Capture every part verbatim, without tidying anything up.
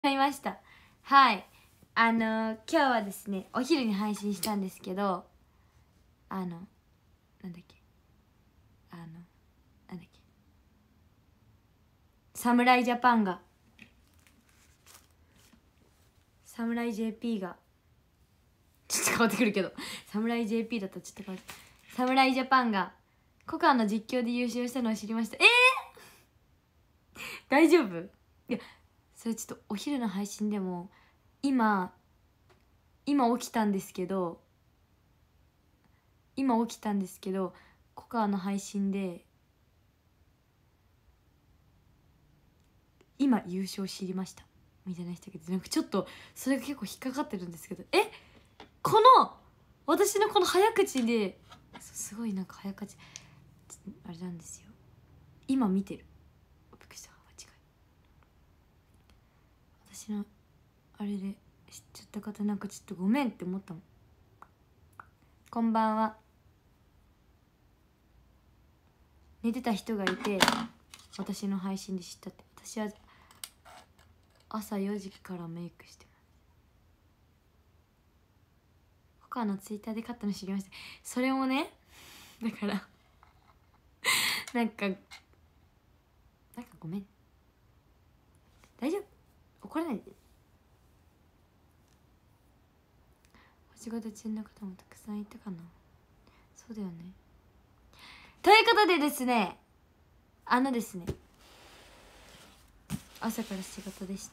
買いました。はい、あのー、今日はですねお昼に配信したんですけど、あのなんだっけあのなんだっけ侍ジャパンが侍 ジェーピー がちょっと変わってくるけど侍 ジェーピー だったらちょっと変わって侍ジャパンがコカの実況で優勝したのを知りました。えー、大丈夫？いやそれちょっとお昼の配信でも今今起きたんですけど今起きたんですけどコカの配信で今優勝知りましたみたいな人がなんかちょっとそれが結構引っかかってるんですけど、えこの私のこの早口ですごいなんか早口あれなんですよ。今見てるびっくりした。間違い私のあれで知っちゃった方なんかちょっとごめんって思ったもん。こんばんは。寝てた人がいて私の配信で知ったって。私は朝よじからメイクしてます。他のツイッターで買ったの知りました。それもねだからなんかなんかごめん大丈夫怒らないで。お仕事中の方もたくさんいたかな。そうだよね。ということでですねあのですね朝から仕事でした。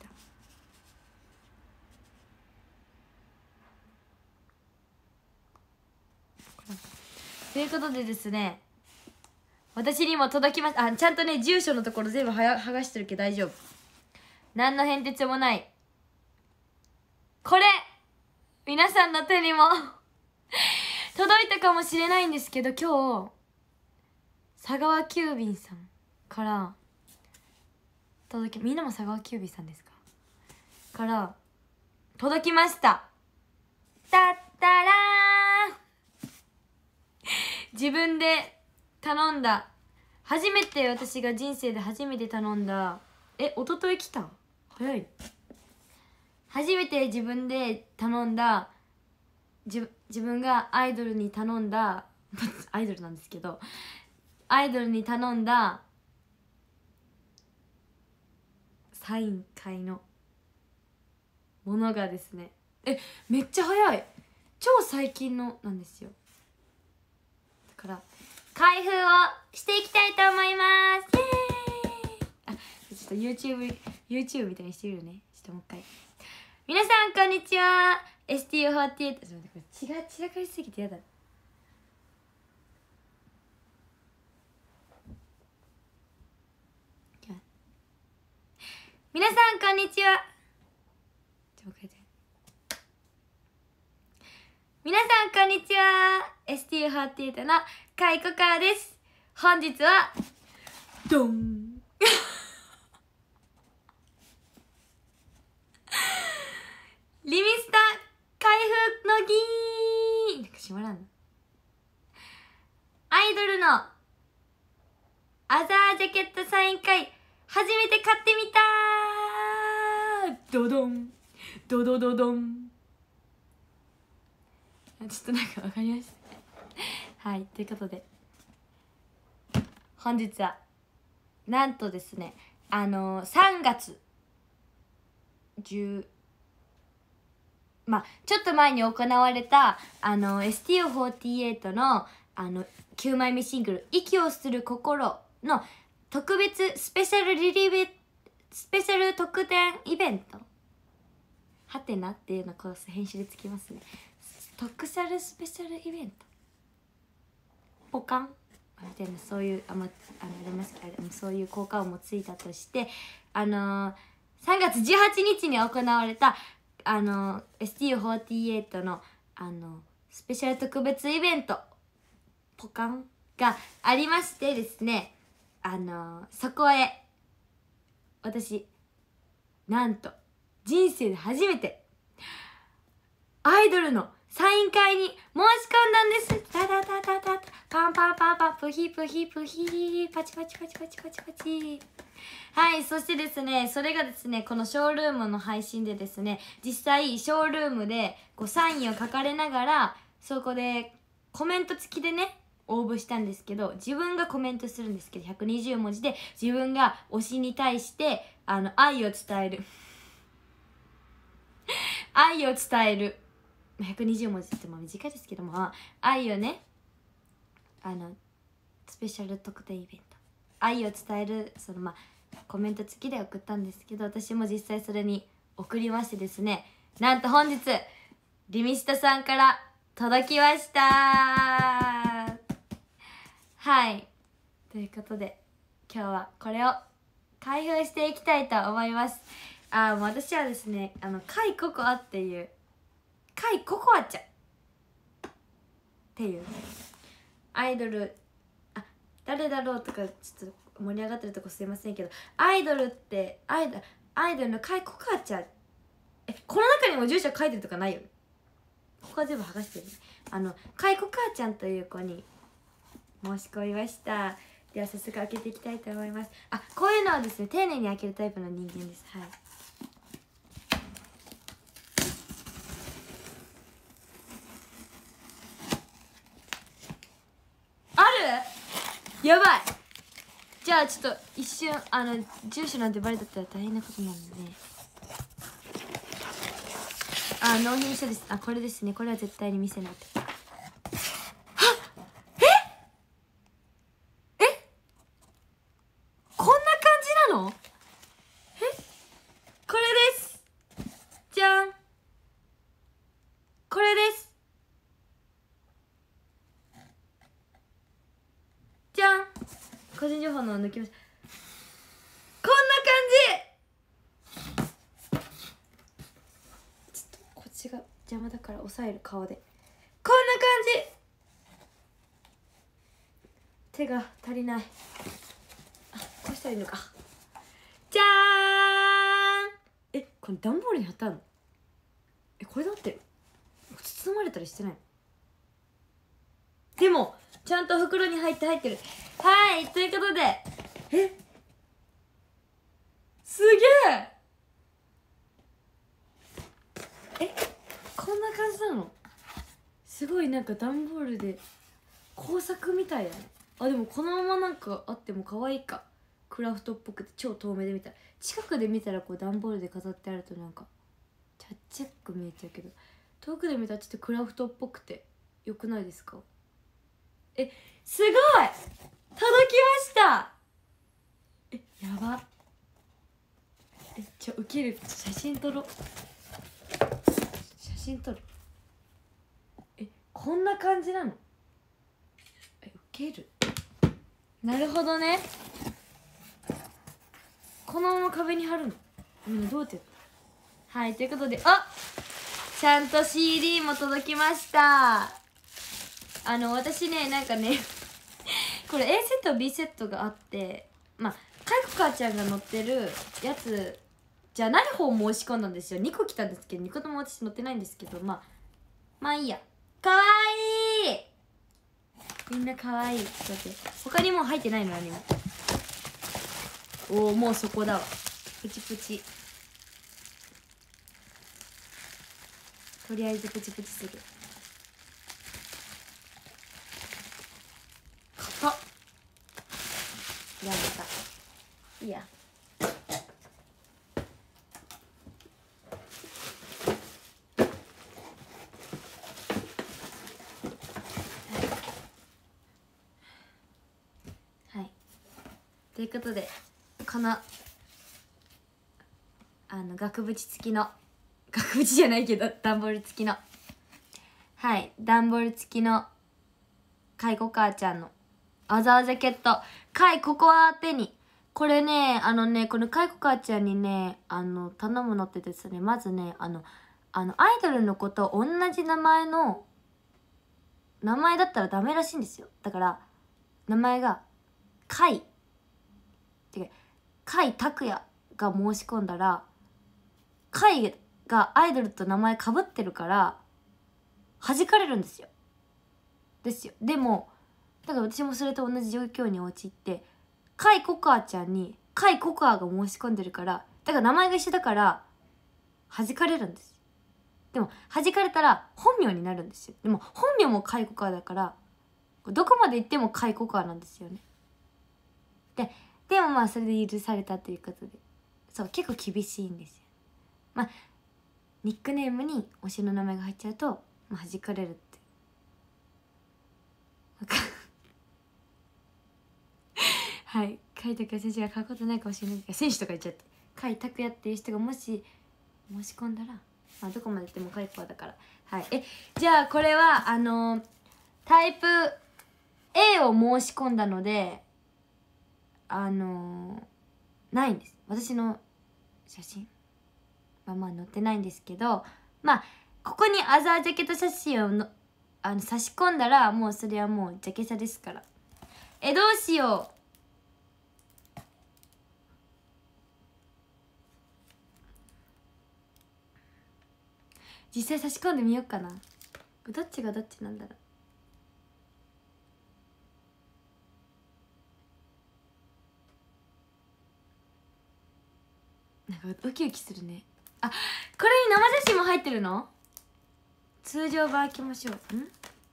ということでですね私にも届きました。あちゃんとね住所のところ全部はや剥がしてるけど大丈夫。何の変哲もない。これ皆さんの手にも届いたかもしれないんですけど、今日佐川急便さんから届き、みんなも佐川急便さんですかから届きました。たったらー自分で頼んだ初めて、私が人生で初めて頼んだ、え一昨日来た早い。初めて自分で頼んだ自自分がアイドルに頼んだアイドルなんですけどアイドルに頼んだサイン会のものがですね、えめっちゃ早い、超最近のなんですよ。だから開封をしていきたいと思います。イエーイ。あちょっと YouTube, YouTube みたいにしてるよね。ちょっともう一回。皆さんこんにちは。 エスティーフォーティーエイト ちょっと待って、これ血が散らかりすぎてやだ。皆さんこんにちは。ちょっと待って、皆さんこんにちは。 エスティーフォーティーエイト のカイコカーです。本日はドンリミスタ開封の儀なんか閉まらんの。アイドルのアザージャケットサイン会初めて買ってみたー。ドドンドドドドン。ちょっとなんかわかりましたはい、ということで本日はなんとですねあのー、さんがつじゅうまあちょっと前に行われたあの エスティーフォーティーエイト のあのきゅうまいめシングル「息をする心」の特別スペシャルリリベスペシャル特典イベントはてなっていうのこう編集でつきますね。特シャルスペシャルイベントポカンみたいな、そういうあまあのありますあれそういう効果音もついたとして、あのー、さんがつじゅうはちにちに行われたあの エスティーフォーティーエイト のあのスペシャル特別イベントポカンがありましてですね、あのそこへ私なんと人生で初めてアイドルのサイン会に申し込んだんです。タタタタタタパンパンパンパンプヒプヒプヒパチパチパチパチパチパチ。 はい、そしてですね、それがですね、このショールームの配信でですね、実際ショールームでこうサインを書かれながら、そこでコメント付きでね、応募したんですけど、自分がコメントするんですけど、ひゃくにじゅうもじで自分が推しに対してあの愛を伝える愛を伝えるひゃくにじゅうもじっても短いですけども、愛をね、あのスペシャル特典イベント、愛を伝える、そのまあコメント付きで送ったんですけど、私も実際それに送りましてですね、なんと本日リミスタさんから届きました。はい、ということで今日はこれを開封していきたいと思います。あ、もう私はですね、あのカイココアっていうカイココアちゃんっていうアイドル、あ、誰だろうとかちょっと盛り上がってるとこすいませんけど、アイドルってアイドルアイドルのカイココアちゃん、え、この中にも住所書いてるとかないよね。ここは全部剥がしてるね。あのカイココアちゃんという子に申し込みました。では早速開けていきたいと思います。あ、こういうのはですね、丁寧に開けるタイプの人間です。はい、ある？やばい。じゃあちょっと一瞬、あの住所なんてバレたったら大変なことなので、あ、納品書です。あ、これですね。これは絶対に見せないと。こんな感じなの？え、これです。じゃん。これです。じゃん。個人情報の抜きます。こんな感じ。ちょっとこっちが邪魔だから押さえる、顔で。こんな感じ。手が足りない。あ、こうしたらいいのか。じゃーん。え、これ段ボールに貼ってあるの？え、これだってる？包まれたりしてないの？でもちゃんと袋に入って入ってる。はい、ということで、え、すげえ。え、こんな感じなの？すごいなんか段ボールで工作みたいだね。あ、でもこのままなんかあっても可愛いか。クラフトっぽくて超遠目で見たら、近くで見たらこう段ボールで飾ってあるとなんかちゃっちゃく見えちゃうけど、遠くで見たらちょっとクラフトっぽくてよくないですか？え、すごい届きました。え、やば。え、ちょ、ウケる。写真撮ろう。写真撮る。え、こんな感じなの？え、ウケる。なるほどね。このまま壁に貼るの？みんなどうやってやった？はい、ということで、あ、ちゃんと シーディー も届きました。あの私ね、なんかねこれ A セット B セットがあって、まあカイコカちゃんが乗ってるやつじゃない方を申し込んだんですよ。にこ来たんですけど、にことも私乗ってないんですけど、まあまあいいや。かわいい。みんなかわいい。だって他にも入ってないの？何も。おお、もうそこだわ。プチプチ。とりあえずプチプチする。硬っ。やめた。いいや。はい、ということで、このあの額縁付きの、額縁じゃないけど段ボール付きの、はい、段ボール付きのカイコカちゃんのアザージャケット、カイココア宛てに、これね、あのね、このカイコカちゃんにね、あの頼むのってですね、まずね、あのあのアイドルの子と同じ名前の名前だったらダメらしいんですよ。だから名前がカイってか甲斐拓也が申し込んだら、甲斐がアイドルと名前かぶってるから弾かれるんですよ。ですよ。でもだから私もそれと同じ状況に陥って、甲斐ココアちゃんに甲斐ココアが申し込んでるから、だから名前が一緒だから弾かれるんです。でも弾かれたら本名になるんですよ。でも本名も甲斐ココアだからどこまで行っても甲斐ココアなんですよね。ででもまあそれで許されたということで、そう結構厳しいんですよ。まあニックネームに推しの名前が入っちゃうと、まあ、弾かれるってはい甲斐拓也選手が買うことないかもしれないけど、選手とか言っちゃって、甲斐拓也っていう人がもし申し込んだら、まあ、どこまで行っても甲斐ココアだから。はい、えじゃあこれはあのー、タイプ A を申し込んだのであのー、ないんです、私の写真はまあ載ってないんですけど、まあここにアザージャケット写真をのあの差し込んだらもうそれはもうジャケ写ですから。えどうしよう、実際差し込んでみようかな。どっちがどっちなんだろう。なんかウキウキするね。あ、これに生写真も入ってるの？通常版開けましょう。ん？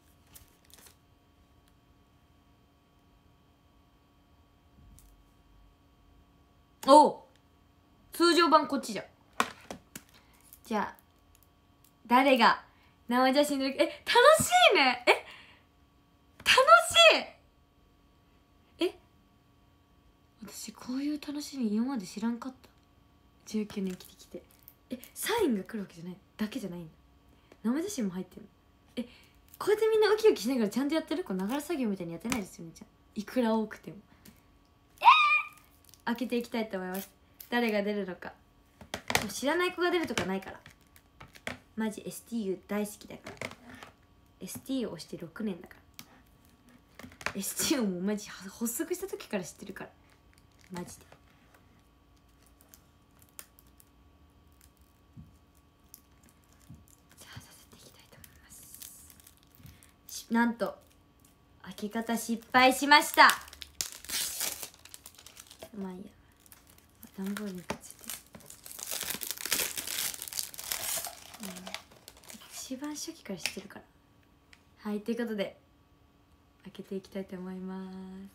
おう、通常版こっちじゃん。じゃあ誰が生写真で、え楽しいね、え楽しい、え私こういう楽しみ今まで知らんかった。じゅうきゅうねん生きてきて、えサインが来るわけじゃないだけじゃないんだ、生写真も入ってるの。えこうやってみんなウキウキしながらちゃんとやってる？こうながら作業みたいにやってないですよね。じゃあいくら多くてもえー、開けていきたいと思います。誰が出るのか。知らない子が出るとかないから、マジ エスティーユー 大好きだから。 エスティーユー を押してろくねんだから。 エスティーユー もマジ発足した時から知ってるからマジで。じゃあさせていきたいと思います。なんと開け方失敗しました。まあいいや、段ボールにくっついてる、うん、一番初期から知ってるから。はい、ということで開けていきたいと思います。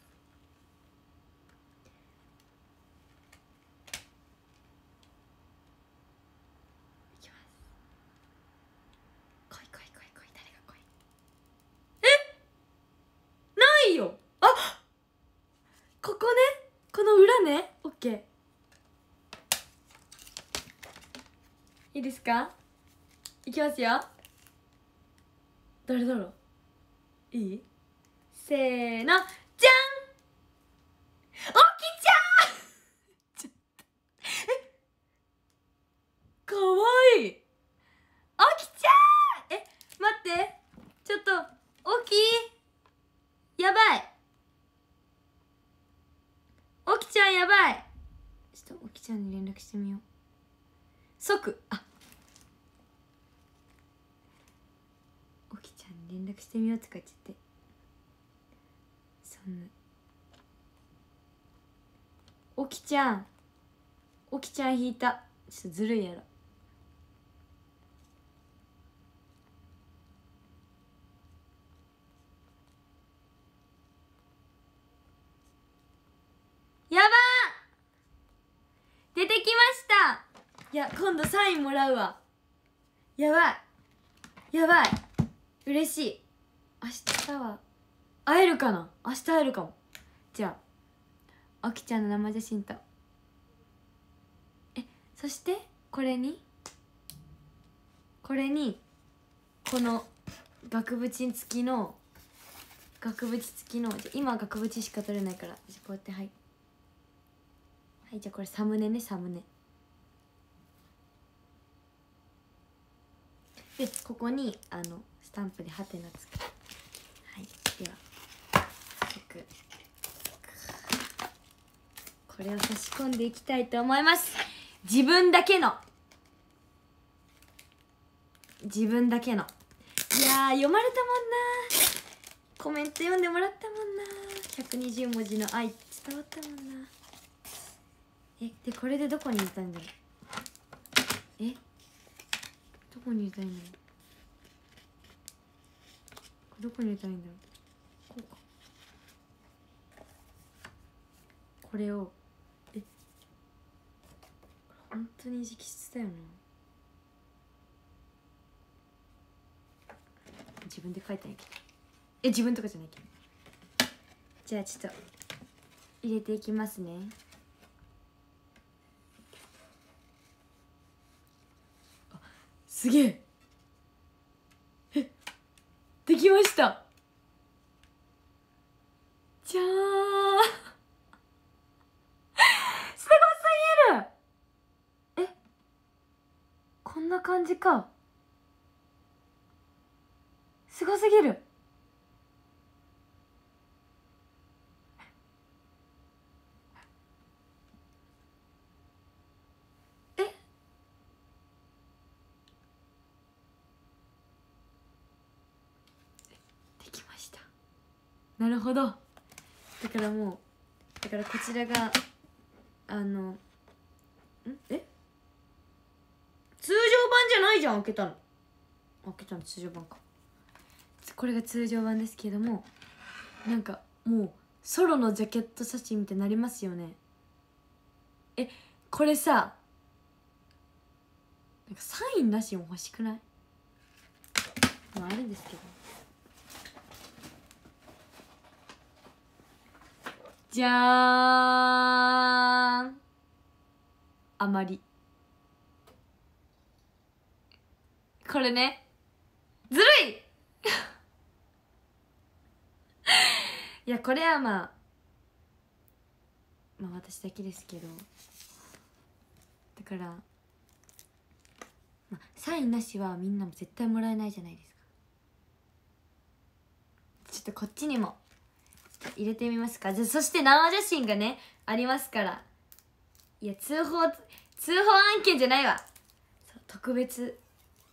いきます。来い来い来い来い、誰が来い。えないよ。あここね、この裏ね。オッケー、いいですか。いきますよ。誰だろう。いい？せーの、じゃん！おきちゃんちょっとえかわいい。おきちゃん、え待って、ちょっとおきやばい、おきちゃんやばい。ちょっとおきちゃんに連絡してみよう。即、あおきちゃんに連絡してみようとか言っちゃって、そんな。おきちゃん、おきちゃん引いた。ちょっとずるいやろ。やばー、出てきました。いや今度サインもらうわ。やばいやばい、嬉しい。明日は会えるかな。明日会えるかも。じゃああきちゃんの生写真と、えそしてこれにこれにこの額縁付きの額縁付きの、じゃ今額縁しか取れないから、じゃこうやって、はいはい、じゃあこれサムネね、サムネで、ここにあのスタンプでハテナつく。はい、ではこれを差し込んでいきたいと思います。自分だけの自分だけのいやー、読まれたもんな、コメント読んでもらったもんな、ひゃくにじゅうもじの愛伝わったもんな。 えでこれでどこに入れたいんだろう。えどこに入れたいんだろう。これどこに入れたいんだろう。こうか。これをえ本当に直筆だよな。自分で書いたんやけど、え自分とかじゃないけど。じゃあちょっと入れていきますね。あすげえ、えできました。じゃーんすごすぎる。えこんな感じか。すごすぎる。えできました。なるほど。だからもうだからこちらがあのんえ通常版じゃないじゃん。開けたの開けたの通常版か。これが通常版ですけれども、なんかもうソロのジャケット写真みたいになりますよね。えこれさなんかサインなしも欲しくない？まああるんですけど。じゃーんあまりこれねずるいいやこれはまあまあ私だけですけど、だから、まあ、サインなしはみんなも絶対もらえないじゃないですか。ちょっとこっちにも入れてみますか。じゃあそして生写真がねありますから。いや通報通報案件じゃないわ。そう特別、はい、で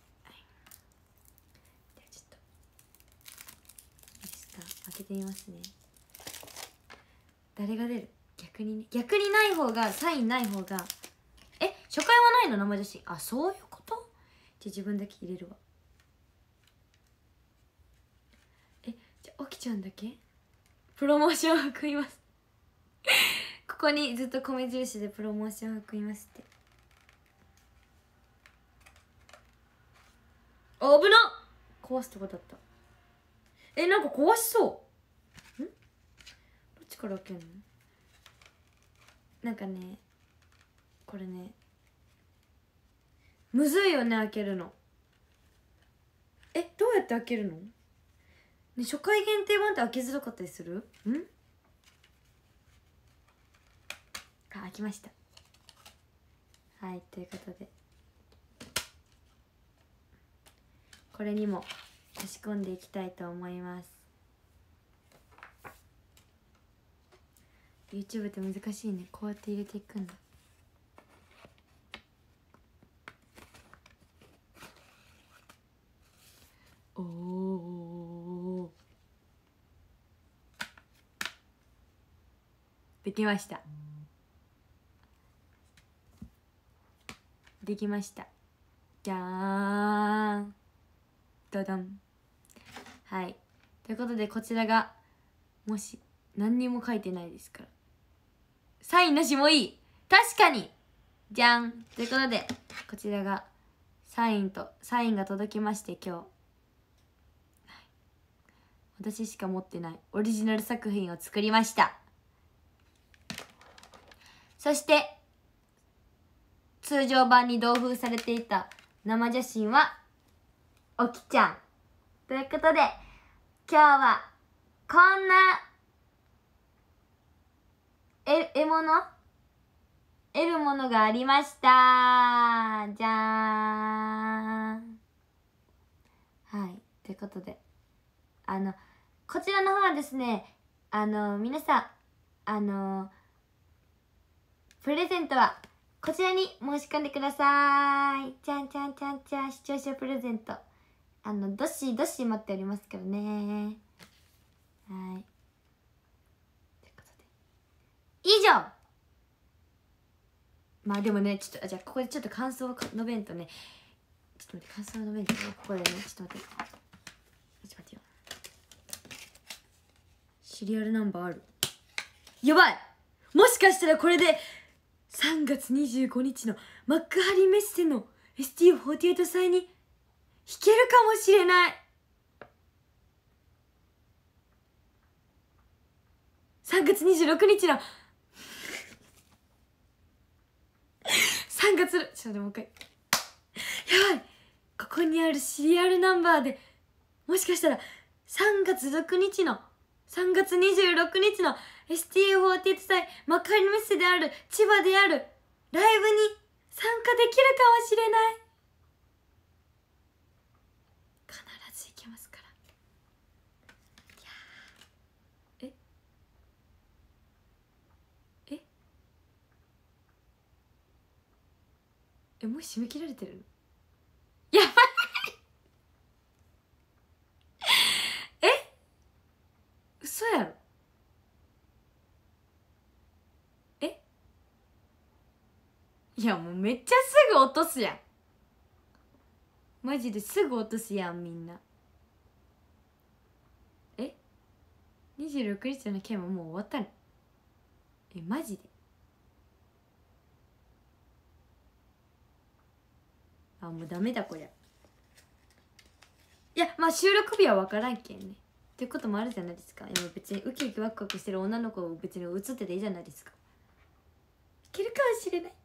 はちょっといいですか、開けてみますね。誰が出る？逆にね、逆にない方がサインない方が。え初回はないの生写真。あそういうこと。じゃあ自分だけ入れるわ。えじゃあおきちゃんだけプロモーション含みますここにずっと米印でプロモーション含みますって。あ危なっ壊すとこだった。えなんか壊しそう。んどっちから開けるの。なんかねこれねむずいよね開けるの。えどうやって開けるの、ね、初回限定版って開けづらかったりする？んあ開きました。はいということでこれにも差し込んでいきたいと思います。 YouTube って難しいね。こうやって入れていくんだ。おおできました。できました。じゃーんドドン。はいということでこちらがもし何にも書いてないですからサインなしもいい。確かにじゃんということでこちらがサインとサインが届きまして今日、はい、私しか持ってないオリジナル作品を作りました。そして通常版に同封されていた生写真はおきちゃんということで今日はこんなえ獲物得るものがありました。じゃーん。はいということであのこちらの方はですねあの皆さんあのプレゼントはこちらに申し込んでください。じゃんじゃんじゃんじゃん視聴者プレゼントあのどしどし待っておりますからね。はいということで以上まあでもねちょっとあじゃあここでちょっと感想を述べんとね、ちょっと待って感想を述べんとね、ここでねちょっと待ってちょっと待ってよ。シリアルナンバーある。やばい、もしかしたらこれでさんがつにじゅうごにちの幕張メッセの エスティーフォーティーエイト 祭に弾けるかもしれない。さんがつにじゅうろくにちのさんがつちょっと待ってもう一回。やばい、ここにあるシリアルナンバーでもしかしたらさんがつろくにちのさんがつにじゅうろくにちの エスティーフォーティーエイト 祭幕張メッセである千葉であるライブに参加できるかもしれない。必ず行けますから。いやえええもう締め切られてるの？やばいえ嘘やろ？えいやもうめっちゃすぐ落とすやん、マジですぐ落とすやんみんな。えにじゅうろくにちの件はもう終わったの？えマジで？あもうダメだこりゃ。いやまあ収録日は分からんけんねっていうこともあるじゃないですか。でも別にウキウキワクワクしてる女の子を別に映ってていいじゃないですか。いけるかもしれない。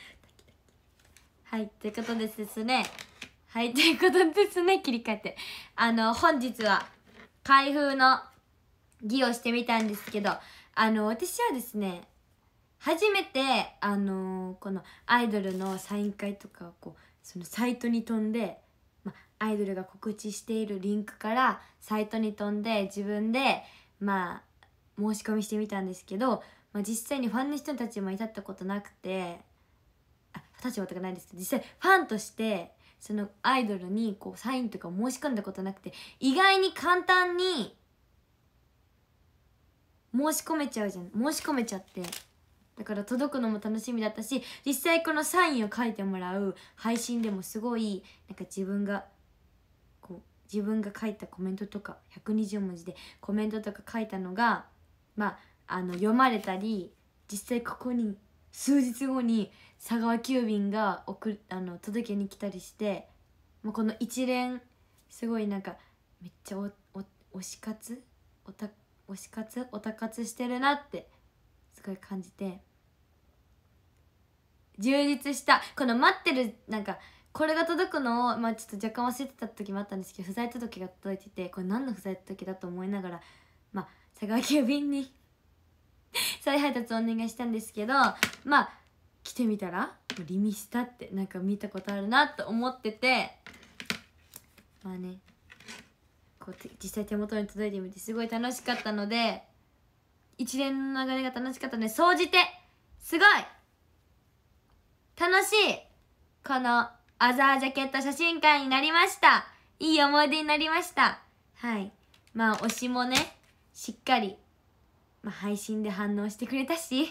はいということでですねはいということですね切り替えてあの本日は開封の儀をしてみたんですけど、あの私はですね初めてあのこのアイドルのサイン会とかこうそのサイトに飛んで、ま、アイドルが告知しているリンクからサイトに飛んで自分でまあ申し込みしてみたんですけど、まあ、実際にファンの人たちも至ったことなくて、あ立場とかないんですけど、実際ファンとしてそのアイドルにこうサインとか申し込んだことなくて、意外に簡単に申し込めちゃうじゃん申し込めちゃって、だから届くのも楽しみだったし、実際このサインを書いてもらう配信でもすごいなんか自分がこう自分が書いたコメントとかひゃくにじゅうもじでコメントとか書いたのがまああの読まれたり、実際ここに数日後に佐川急便が送るあの届けに来たりして、もうこの一連すごいなんかめっちゃおお推し活おた推し活おた活してるなってすごい感じて、充実したこの待ってるなんかこれが届くのをまあちょっと若干忘れてた時もあったんですけど、不在届が届いてて、これ何の不在届だと思いながらまあ佐川急便に再配達をお願いしたんですけど、まあ来てみたらリミスタってなんか見たことあるなと思ってて、まあねこう実際手元に届いてみてすごい楽しかったので、一連の流れが楽しかったので総じてすごい楽しいこのアザージャケット写真会になりました。いい思い出になりました。はい、まあ推しもねしっかり、まあ、配信で反応してくれたし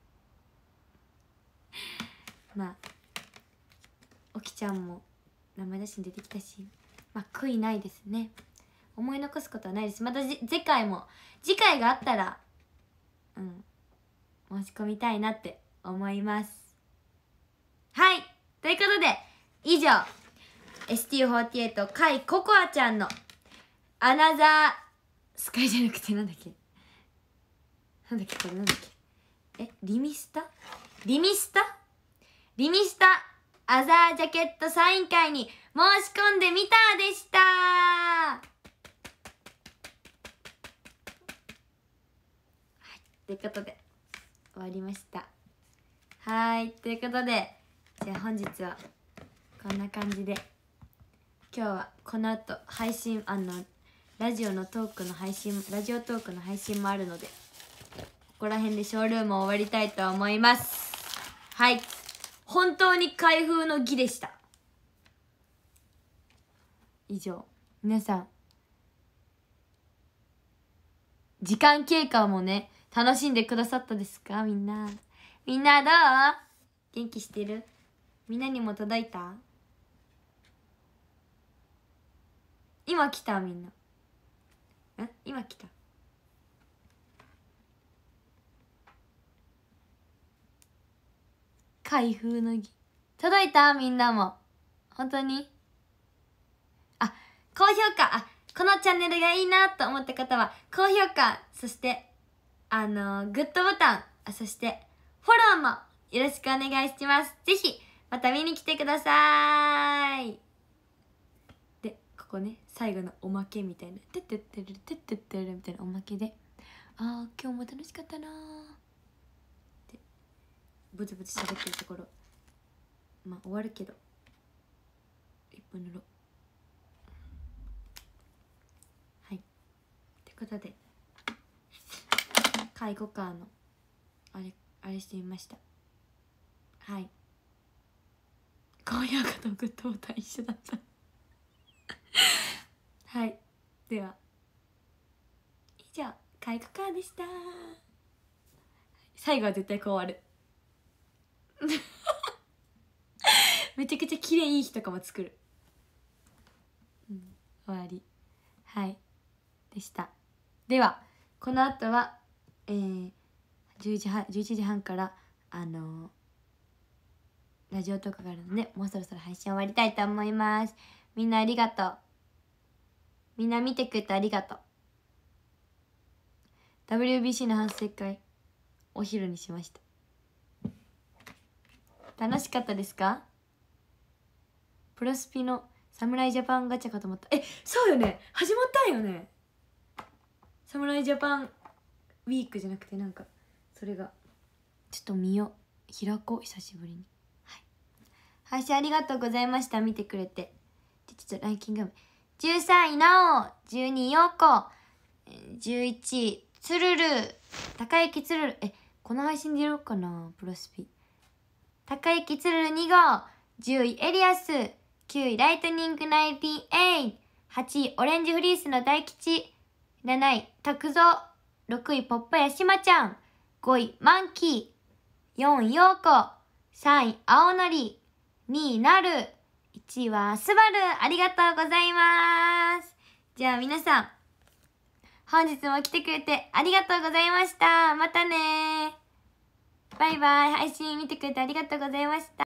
まあおきちゃんも名前出しに出てきたし、まあ悔いないですね。思い残すことはないです。また次回も次回があったらうん申し込みたいなって思います。はいということで以上 エスティーフォーティーエイト 甲斐ココアちゃんのアナザースカイじゃなくてなんだっけなんだっけこれなんだっけえリミスタリミスタリミスタアザージャケットサイン会に申し込んでみたでした。はいということで終わりました。はいということでじゃあ本日はこんな感じで、今日はこの後配信あのラジオのトークの配信ラジオトークの配信もあるのでここら辺でショールームを終わりたいと思います。はい本当に開封の儀でした。以上皆さん時間経過もね楽しんでくださったですか？みんなみんなどう？ 元気してる？みんなにも届いた？今来た？みんな。ん？今来た？開封の儀届いた？みんなも。本当に？あ、高評価。あ、このチャンネルがいいなと思った方は高評価、そしてあのー、グッドボタン、あ、そしてフォローもよろしくお願いします。ぜひまた見に来てください。で、ここね、最後のおまけみたいな、てってってるてってってるみたいなおまけで、あー今日も楽しかったなーってブツブツ喋ってるところ、まあ終わるけどいっぷん塗ろう。はい、ってことで介護カーのあれあれしてみました。はい、高評価とグッドボタン一緒だったはい、では以上介護カーでした。最後は絶対こう終わるめちゃくちゃ綺麗いい日とかも作る。うん、終わり。はいでした。ではこの後はえー、じゅういちじはんからあのー、ラジオとかがあるので、もうそろそろ配信終わりたいと思います。みんなありがとう。みんな見てくれてありがとう。 ダブリュービーシー の反省会お昼にしました。楽しかったですか？プロスピの侍ジャパンガチャかと思った。え、そうよね、始まったんよね。侍ジャパンウィークじゃなくて、なんかそれがちょっと見よう、開こう久しぶりに。はい、配信ありがとうございました。見てくれて。ちょっとランキングじゅうさんいなお、じゅうにいようこ、じゅういちいつるる、高雪つるる。え、この配信でやろうかな。プロスピ高雪つるるにごう、じゅういエリアス、きゅういライトニングナインティエイト、はちいオレンジフリースの大吉、なない拓蔵、ろくいポッパやしまちゃん、ごいマンキー、よんいようこ、さんい青のり、にいなる、いちいはスバル。ありがとうございます。じゃあ皆さん本日も来てくれてありがとうございました。またね。バイバイ。配信見てくれてありがとうございました。